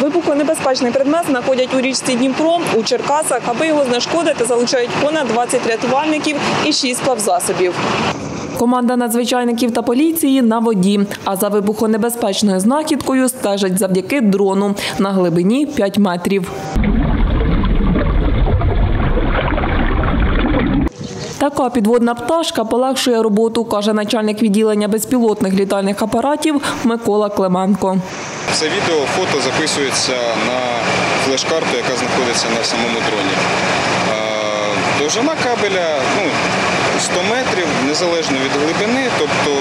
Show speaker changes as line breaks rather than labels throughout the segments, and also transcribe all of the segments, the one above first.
Вибухонебезпечний предмет знаходять у річці Дніпро у Черкасах. Аби його знешкодити, залучають понад 20 рятувальників і 6 плавзасобів. Команда надзвичайників та поліції на воді, а за вибухонебезпечною знахідкою стежать завдяки дрону на глибині 5 метрів. Така підводна пташка полегшує роботу, каже начальник відділення безпілотних літальних апаратів Микола Клименко.
Це відео, фото записується на флеш-карту, яка знаходиться на самому дроні. Довжина кабеля 100 метрів, незалежно від глибини, тобто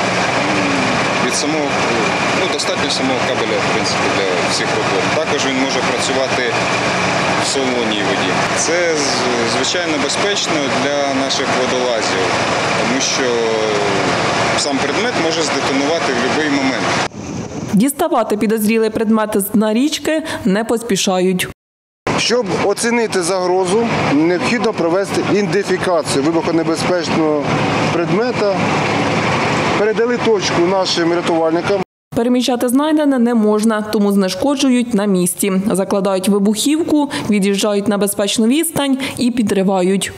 достатньо самого кабеля, в принципі, для всіх робот. Також він може працювати в солоній воді. Це, звичайно, безпечно для наших водолазів, тому що сам предмет може здетонувати в будь-який момент.
Діставати підозрілий предмет з дна річки не поспішають.
Щоб оцінити загрозу, необхідно провести ідентифікацію вибухонебезпечного предмета. Передали точку нашим рятувальникам.
Переміщати знайдене не можна, тому знешкоджують на місці. Закладають вибухівку, від'їжджають на безпечну відстань і підривають.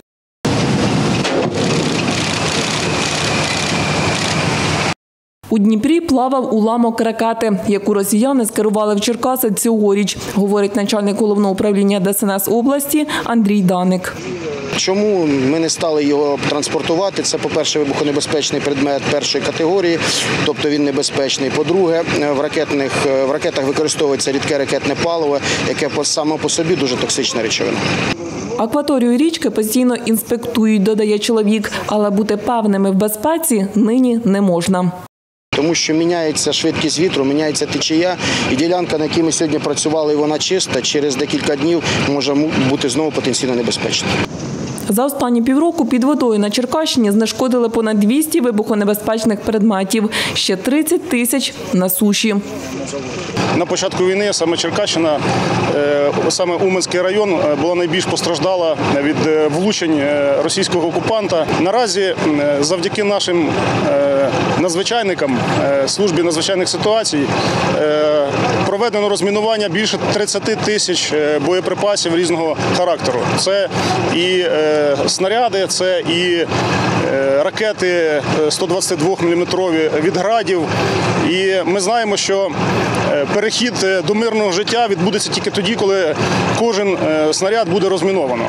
У Дніпрі плавав уламок ракети, яку росіяни скерували в Черкаси цьогоріч, говорить начальник головного управління ДСНС області Андрій Даник.
Чому ми не стали його транспортувати? Це, по-перше, вибухонебезпечний предмет першої категорії, тобто він небезпечний. По-друге, в ракетах використовується рідке ракетне паливо, яке саме по собі дуже токсична речовина.
Акваторію річки постійно інспектують, додає чоловік, але бути певними в безпеці нині не можна.
Тому що міняється швидкість вітру, міняється течія, і ділянка, на якій ми сьогодні працювали, вона чиста, через декілька днів може бути знову потенційно небезпечна.
За останні півроку під водою на Черкащині знешкодили понад 200 вибухонебезпечних предметів, ще 30 тисяч на суші.
На початку війни саме Черкащина, саме Уманський район була найбільш постраждала від влучень російського окупанта. Наразі завдяки нашим надзвичайникам, службі надзвичайних ситуацій, проведено розмінування більше 30 тисяч боєприпасів різного характеру. Це і снаряди, це і ракети 122-мм від «Градів». І ми знаємо, що перехід до мирного життя відбудеться тільки тоді, коли кожен снаряд буде розміновано.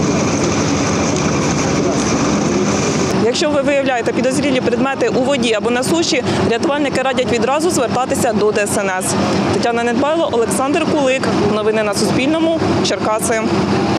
Якщо ви виявляєте підозрілі предмети у воді або на суші, рятувальники радять відразу звертатися до ДСНС. Тетяна Недбайло, Олександр Кулик. Новини на Суспільному. Черкаси.